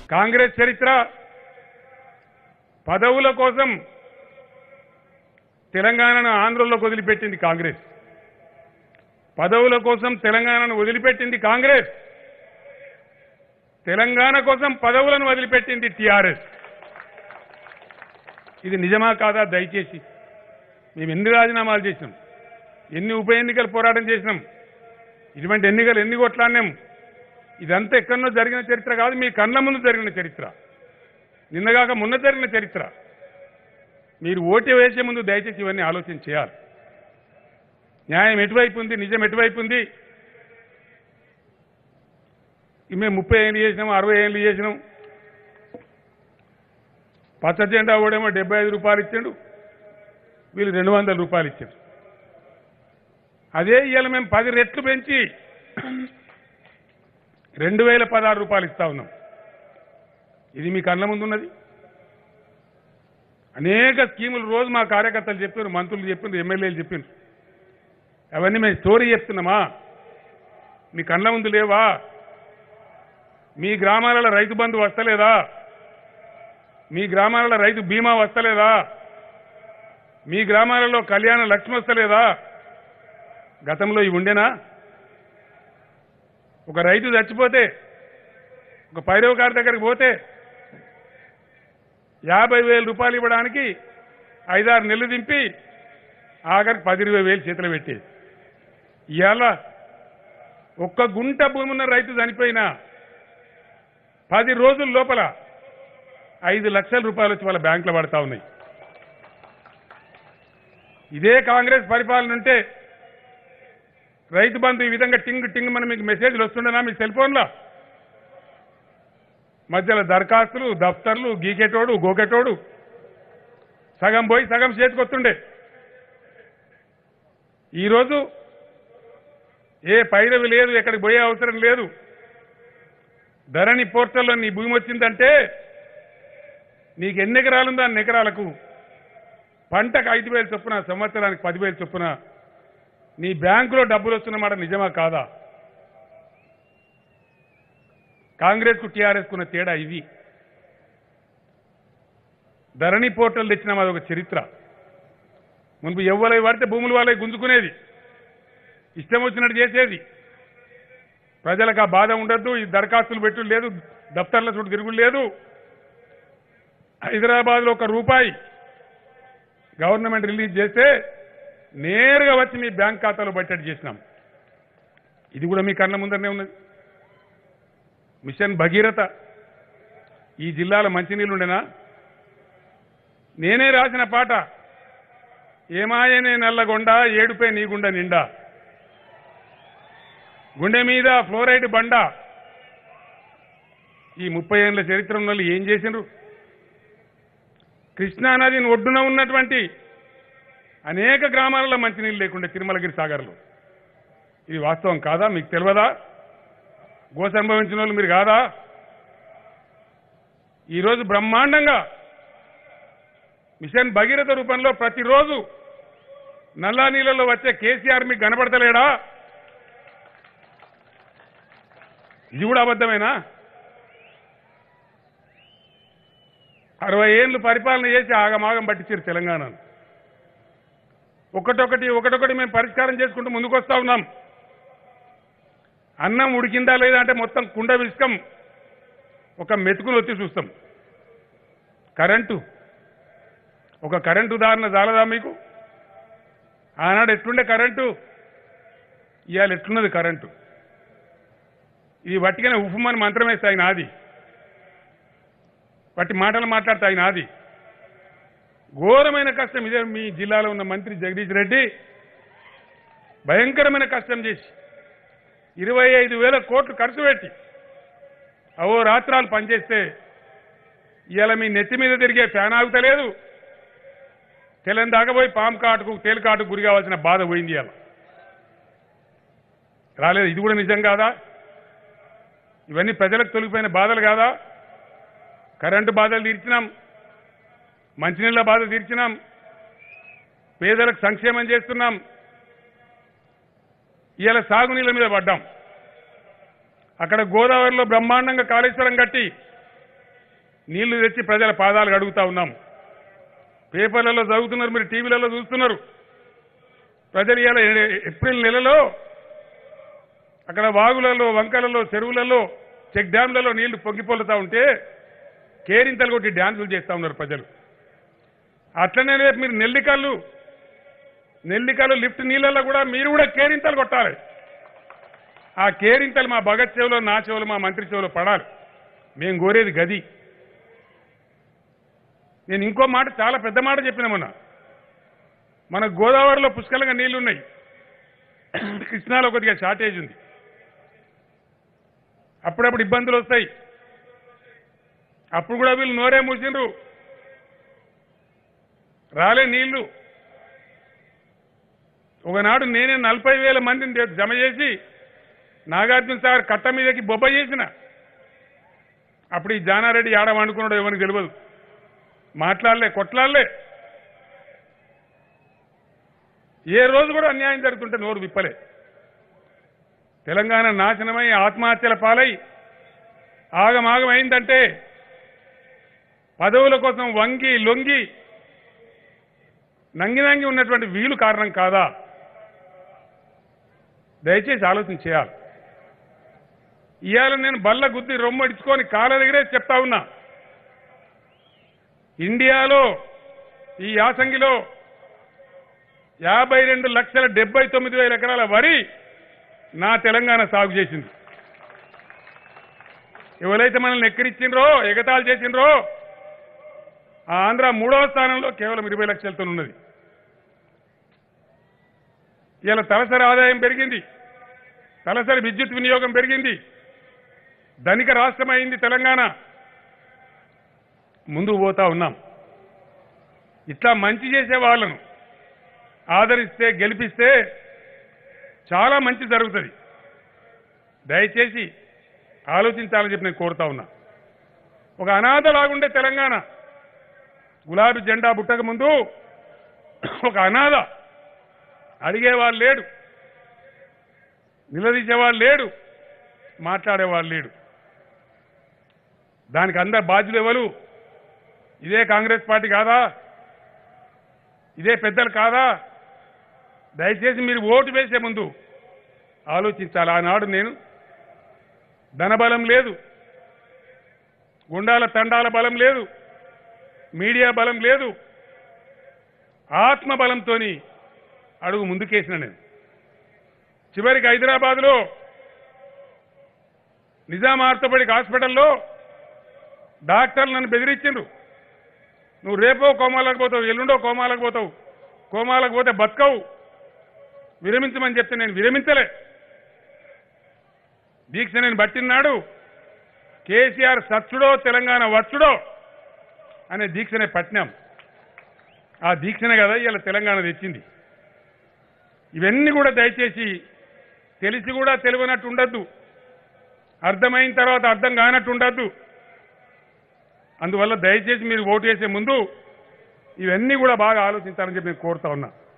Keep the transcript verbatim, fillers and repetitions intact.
కాంగ్రెస్ చరిత్ర పదవుల కోసం తెలంగాణను ఆంధ్రలోకి వదిలిపెట్టింది కాంగ్రెస్. పదవుల కోసం తెలంగాణను వదిలిపెట్టింది కాంగ్రెస్. తెలంగాణ కోసం పదవులను వదిలిపెట్టింది టీఆర్ఎస్. ఇది నిజమా కాదా? దయచేసి మేము ఎన్ని రాజీనామాలు చేసినాం, ఎన్ని ఉప ఎన్నికలు పోరాటం చేసినాం, ఇటువంటి ఎన్నికలు ఎన్ని కొట్లాడినాం. ఇదంతా ఎక్కడో జరిగిన చరిత్ర కాదు, మీ కళ్ళ ముందు జరిగిన చరిత్ర, నిన్నగాక మొన్న జరిగిన చరిత్ర. మీరు ఓటు వేసే ముందు దయచేసి ఇవన్నీ ఆలోచన చేయాలి. న్యాయం ఎటువైపు ఉంది, నిజం ఎటువైపు ఉంది? మేము ముప్పై ఏళ్ళు చేసినాం, అరవై ఏళ్ళు చేసినాం. పచ్చ జెండా ఓడేమో డెబ్బై ఐదు రూపాయలు ఇచ్చాడు, వీళ్ళు రెండు వందల రూపాయలు ఇచ్చారు. అదే ఇవాళ మేము పది రెట్లు పెంచి రెండు వేల పదహారు రూపాయలు ఇస్తా ఉన్నాం. ఇది మీ కళ్ళ ముందు ఉన్నది. అనేక స్కీములు రోజు మా కార్యకర్తలు చెప్పారు, మంత్రులు చెప్పారు, ఎమ్మెల్యేలు చెప్పారు. అవన్నీ మేము స్టోరీ చెప్తున్నామా? మీ కళ్ళ ముందు లేవా? మీ గ్రామాలలో రైతు బంధు వస్తలేదా? మీ గ్రామాలలో రైతు బీమా వస్తలేదా? మీ గ్రామాలలో కళ్యాణ లక్ష్మి వస్తలేదా? గతంలో ఇవి ఉండేనా? ఒక రైతు చచ్చిపోతే, ఒక పైరవకారు దగ్గరికి పోతే యాభై వేల రూపాయలు ఇవ్వడానికి ఐదారు నెలలు దింపి ఆఖరికి పది ఇరవై వేలు చేతులు పెట్టేది. ఇవాళ ఒక్క గుంట భూమి ఉన్న రైతు చనిపోయినా పది రోజుల లోపల ఐదు లక్షల రూపాయలు వచ్చి వాళ్ళ బ్యాంకులో పడతా ఉన్నాయి. ఇదే కాంగ్రెస్ పరిపాలన ఉంటే రైతు బంధు ఈ విధంగా టింగ్ టింగ్ మన మీకు మెసేజ్లు వస్తుండేనా మీ సెల్ ఫోన్లో? మధ్యలో దరఖాస్తులు, దఫ్తర్లు, గీకెటోడు, గోకెటోడు, సగం పోయి సగం చేతికొస్తుండే. ఈరోజు ఏ పైరవి లేదు, ఎక్కడికి పోయే అవసరం లేదు. ధరణి పోర్టల్లో నీ భూమి వచ్చిందంటే నీకు ఎన్ని ఎకరాలుందో అన్ని ఎకరాలకు పంటకు ఐదు వేలు చొప్పున, సంవత్సరానికి పదివేలు చొప్పున నీ బ్యాంకులో డబ్బులు వస్తున్నమాట నిజమా కాదా? కాంగ్రెస్కు టీఆర్ఎస్కు ఉన్న తేడా ఇది. ధరణి పోర్టల్ తెచ్చినాం, అదొక చరిత్ర. మున్పు ఎవ్వరై పడితే భూములు వాళ్ళకి గుంజుకునేది, ఇష్టం వచ్చినట్టు చేసేది. ప్రజలకు ఆ బాధ ఉండద్దు, ఈ దరఖాస్తులు పెట్టు లేదు, దఫ్తర్ల చుట్టూ తిరుగుడు లేదు. హైదరాబాద్లో ఒక రూపాయి గవర్నమెంట్ రిలీజ్ చేస్తే నేరుగా వచ్చి మీ బ్యాంక్ ఖాతాలో బడ్జెట్ చేసినాం. ఇది కూడా మీ కళ్ళ ముందరనే ఉన్నది. మిషన్ భగీరథ, ఈ జిల్లాలో మంచినీళ్ళు ఉండేనా? నేనే రాసిన పాట, ఏమాయనే నల్లగొండ ఏడుపే నీ గుండె నిండా, గుండె మీద ఫ్లోరైడ్ బండ. ఈ ముప్పై ఏళ్ల చరిత్ర ఉన్న వాళ్ళు ఏం చేసిండ్రు? కృష్ణానదిని ఒడ్డున ఉన్నటువంటి అనేక గ్రామాలలో మంచినీళ్ళు లేకుండే తిరుమలగిరి సాగర్లో. ఇది వాస్తవం కాదా? మీకు తెలియదా? గోస అనుభవించిన వాళ్ళు మీరు కాదా? ఈరోజు బ్రహ్మాండంగా మిషన్ భగీరథ రూపంలో ప్రతిరోజు నల్లా నీళ్ళలో వచ్చే కేసీఆర్ మీకు కనపడతలేడా? ఇది కూడా అబద్ధమేనా? అరవై ఏళ్ళు పరిపాలన చేసి ఆగమాగం పట్టించారు తెలంగాణను. ఒకటొకటి ఒకటొకటి మేము పరిష్కారం చేసుకుంటూ ముందుకు వస్తా ఉన్నాం. అన్నం ఉడికిందా లేదా అంటే మొత్తం కుండ విసుకం ఒక మెతుకులు వచ్చి చూస్తాం. కరెంటు, ఒక కరెంటు ఉదాహరణ చాలదా మీకు? ఆనాడు ఎట్లుండే కరెంటు, ఇవాళ ఎట్లున్నది కరెంటు? ఇది వట్టిగానే ఉఫ్మని మంత్రం వేస్తే ఆయన ఆది, వట్టి మాటలు మాట్లాడితే ఆయన ఆది. ఘోరమైన కష్టం ఇదే. మీ జిల్లాలో ఉన్న మంత్రి జగదీష్ రెడ్డి భయంకరమైన కష్టం చేసి ఇరవై ఐదు వేల కోట్లు ఖర్చు పెట్టి అవో రాత్రాలు పనిచేస్తే ఇవాళ మీ నెత్తి మీద తిరిగే ఫ్యాన్ ఆగుతలేదు. తెల్లని దాకపోయి పాము కాటుకు తేలు కాటుకు గురి కావాల్సిన బాధ పోయింది. ఇవాళ రాలేదు. ఇది కూడా నిజం కాదా? ఇవన్నీ ప్రజలకు తొలగిపోయిన బాధలు కాదా? కరెంటు బాధలు తీర్చినాం, మంచినీళ్ళ బాధ తీర్చినాం, పేదలకు సంక్షేమం చేస్తున్నాం. ఇవాళ సాగునీళ్ళ మీద పడ్డాం. అక్కడ గోదావరిలో బ్రహ్మాండంగా కాళేశ్వరం కట్టి నీళ్లు తెచ్చి ప్రజల పాదాలు కడుగుతా ఉన్నాం. పేపర్లలో చదువుతున్నారు, మీరు టీవీలలో చూస్తున్నారు. ప్రజలు ఇవాళ ఏప్రిల్ నెలలో అక్కడ వాగులలో, వంకలలో, చెరువులలో, చెక్ డ్యాంలలో నీళ్లు పొంగిపోలుతా ఉంటే కేరింతలు కొట్టి డ్యాన్సులు చేస్తూ ఉన్నారు ప్రజలు. అట్లనే రేపు మీరు నెల్లికల్లు నెల్లికల్లు లిఫ్ట్ నీళ్ళల్లో కూడా మీరు కూడా కేరింతలు కొట్టాలి. ఆ కేరింతలు మా భగత్ చెవులో, నా చెవులో, మా మంత్రి చెవులో పడాలి. మేము కోరేది గది. నేను ఇంకో మాట, చాలా పెద్ద మాట చెప్పిన మొన్న, మన గోదావరిలో పుష్కలంగా నీళ్లున్నాయి, కృష్ణాలో కొద్దిగా షార్టేజ్ ఉంది. అప్పుడప్పుడు ఇబ్బందులు వస్తాయి. అప్పుడు కూడా వీళ్ళు నోరే మూసిండ్రు, రాలే నీళ్లు. ఒకనాడు నేనే నలభై వేల మందిని జమ చేసి నాగార్జున సాగర్ కట్ట మీదకి బొబ్బ చేసిన. అప్పుడు ఈ జానారెడ్డి ఆడ వండుకున్నాడు ఎవరికి తెలియదు, మాట్లాడలే, కొట్లాడలే. ఏ రోజు కూడా అన్యాయం జరుగుతుంటే నోరు విప్పలే. తెలంగాణ నాశనమై ఆత్మహత్యల పాలై ఆగమాగం అయిందంటే పదవుల కోసం వంగి లొంగి నంగి నంగి ఉన్నటువంటి వీలు కారణం కాదా? దయచేసి ఆలోచన చేయాలి. ఇవాళ నేను బల్ల గుద్ది రొమ్మడిచుకొని కాళ్ళ దగ్గరే చెప్తా ఉన్నా, ఇండియాలో ఈ యాసంగిలో యాభై రెండు లక్షల డెబ్బై తొమ్మిది వేల ఎకరాల వరి నా తెలంగాణ సాగు చేసింది. ఎవరైతే మనల్ని ఎక్కిరిచ్చిండ్రో, ఎగతాళి చేసిండ్రో, ఆ ఆంధ్ర మూడవ స్థానంలో కేవలం ఇరవై లక్షలతో ఉన్నది. ఇలా తలసరి ఆదాయం పెరిగింది, తలసరి విద్యుత్ వినియోగం పెరిగింది, ధనిక రాష్ట్రం అయింది తెలంగాణ. ముందుకు పోతా ఉన్నాం. ఇట్లా మంచి చేసే వాళ్ళను ఆదరిస్తే, గెలిపిస్తే చాలా మంచి జరుగుతుంది. దయచేసి ఆలోచించాలని చెప్పి నేను కోరుతా ఉన్నా. ఒక అనాథలాగుండే తెలంగాణ, గులాబీ జెండా బుట్టక ముందు ఒక అనాథ, అడిగేవాళ్ళు లేడు, నిలదీసేవాళ్ళు లేడు, మాట్లాడేవాళ్ళు లేడు. దానికి అందరు బాధ్యులు ఎవరు? ఇదే కాంగ్రెస్ పార్టీ కాదా? ఇదే పెద్దలు కాదా? దయచేసి మీరు ఓటు వేసే ముందు ఆలోచించాలి. ఆనాడు నేను ధనబలం లేదు, గుండాల తండాల బలం లేదు, మీడియా బలం లేదు, ఆత్మ బలంతో అడుగు ముందుకేసిన నేను. చివరికి హైదరాబాద్లో నిజాం ఆర్థోపెడిక్ హాస్పిటల్లో డాక్టర్లు నన్ను బెదిరించిండ్రు, నువ్వు రేపో కోమాలకు పోతావు, ఎల్లుండో కోమాలకు పోతావు, కోమాలకు పోతే బతకవు, విరమించమని చెప్తే నేను విరమించలే. దీక్ష నేను పట్టినాడు కేసీఆర్ సచ్చుడో తెలంగాణ వచ్చుడో అనే దీక్షనే పట్టినాం. ఆ దీక్షనే కదా ఇలా తెలంగాణ తెచ్చింది. ఇవన్నీ కూడా దయచేసి తెలిసి కూడా తెలియనట్టు ఉండద్దు, అర్థమైన తర్వాత అర్థం కానట్టు ఉండద్దు. అందువల్ల దయచేసి మీరు ఓటు వేసే ముందు ఇవన్నీ కూడా బాగా ఆలోచించాలని చెప్పి నేను కోరుతా ఉన్నా.